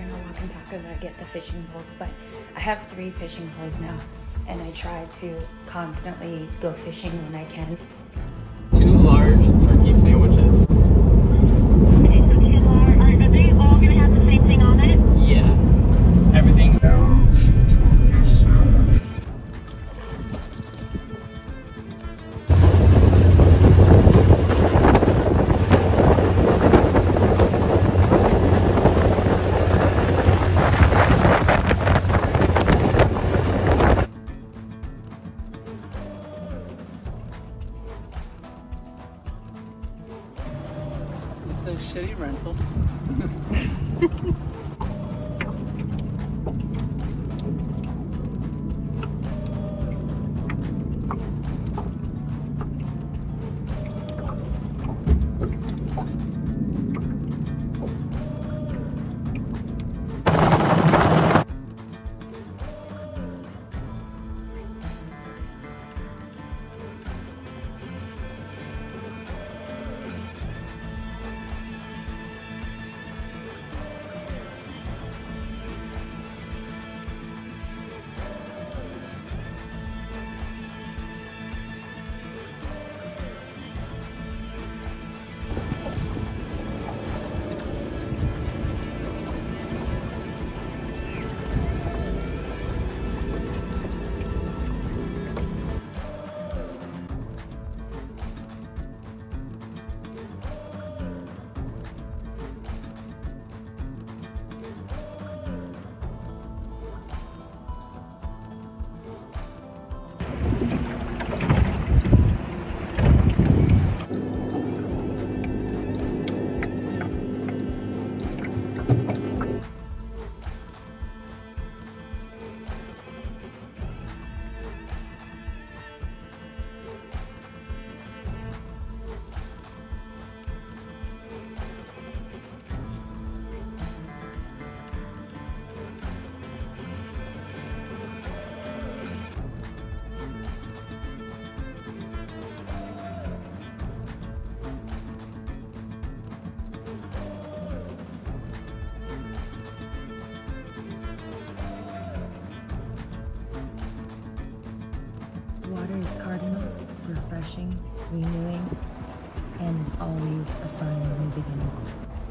trying to walk and talk as I get the fishing poles, but I have 3 fishing poles now, and I try to constantly go fishing when I can. 2 large turkey sandwiches. Okay, so 2 large. Are they all gonna have the same thing on it? Yeah. Everything's down. It's a shitty rental. Water is cardinal, refreshing, renewing, and is always a sign of new beginnings.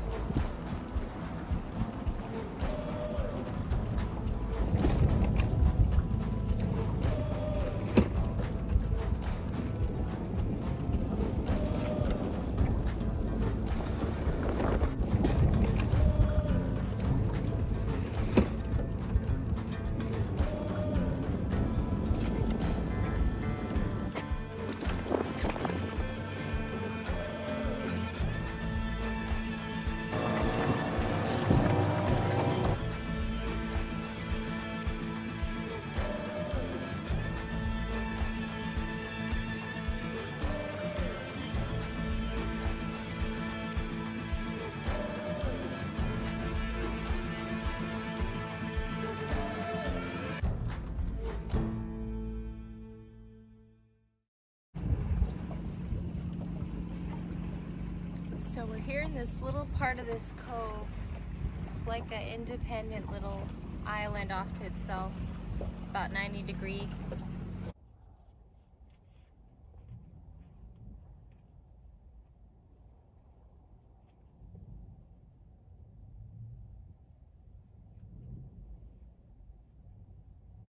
So we're here in this little part of this cove. It's like an independent little island off to itself, about 90-degree